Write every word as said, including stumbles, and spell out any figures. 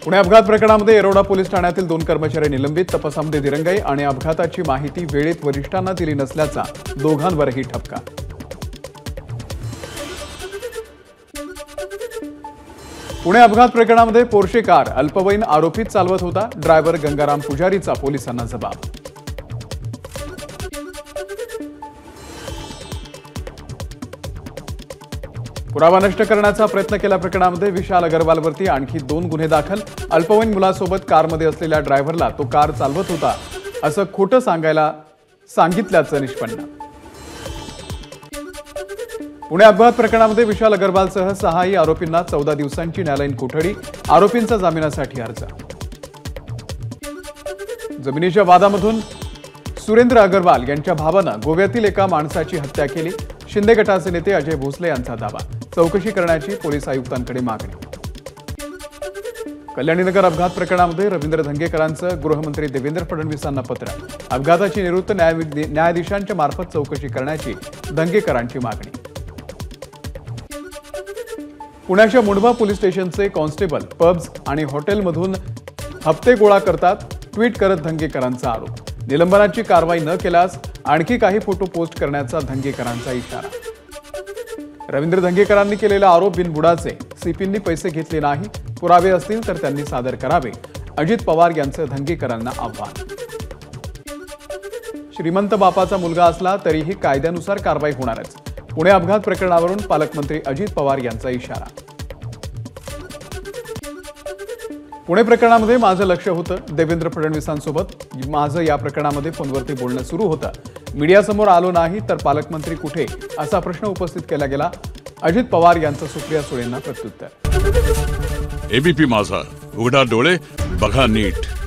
पुणे अपघात प्रकरणामध्ये येरवडा पोलीस ठाण्यातील दोन कर्मचारी निलंबित, तपासामध्ये दिरंगाई आणि अपघाताची माहिती वेळेत वरिष्ठांना दिली नसल्याचा दोघांवरही ठपका। पुणे अपघात प्रकरणामध्ये पोर्शे कार अल्पवयीन आरोपीत चालवत होता, ड्रायव्हर गंगाराम पुजारीचा पोलिसांना जबाब। पुरावा नष्ट करण्याचा प्रयत्न केल्या प्रकरणामध्ये विशाल अग्रवालवरती आणखी दोन गुन्हे दाखल। अल्पवयीन मुलासोबत कारमध्ये असलेल्या ड्रायव्हरला तो कार चालवत होता असं खोटं सांगायला सांगितल्याचं निष्पन्न। पुणे अपघात प्रकरणामध्ये विशाल अग्रवालसह सहाही आरोपींना चौदा दिवसांची न्यायालयीन कोठडी, आरोपींचा जामिनासाठी अर्ज। जमिनीच्या वादामधून सुरेंद्र अग्रवाल यांच्या भावानं गोव्यातील एका माणसाची हत्या केली, शिंदे गटाचे नेते अजय भोसले यांचा दावा, चौकशी करण्याची पोलीस आयुक्तांकडे मागणी। कल्याणीनगर अपघात प्रकरणामध्ये रवींद्र धंगेकरांचं गृहमंत्री देवेंद्र फडणवीसांना पत्र, अपघाताची निवृत्त न्यायाधीशांच्या मार्फत चौकशी करण्याची धंगेकरांची मागणी। पुण्याच्या मुंढवा पोलीस स्टेशनचे कॉन्स्टेबल पब्स आणि हॉटेलमधून हप्ते गोळा करतात, ट्विट करत धंगेकरांचा आरोप। निलंबनाची कारवाई न केल्यास आणखी काही फोटो पोस्ट करण्याचा धंगेकरांचा इशारा। रवींद्र धंगेकरांनी केलेला आरोप बिनबुडाचे, सीपींनी पैसे घेतले नाही, पुरावे असतील तर त्यांनी सादर करावे, अजित पवार यांचं धंगेकरांना आव्हान। श्रीमंत बापाचा मुलगा असला तरीही कायद्यानुसार कारवाई होणारच, पुणे अपघात प्रकरणावरून पालकमंत्री अजित पवार यांचा इशारा। पुणे प्रकरणामध्ये माझं लक्ष होतं, देवेंद्र फडणवीसांसोबत माझं या प्रकरणामध्ये फोनवरती बोलणं सुरू होतं, मीडियासमोर आलो नाही तर पालकमंत्री कुठे असा प्रश्न उपस्थित केला गेला। अजित पवार यांचं सुप्रिया सुळेंना प्रत्युत्तर। एबीपी माझा, उघडा डोळे बघा नीट।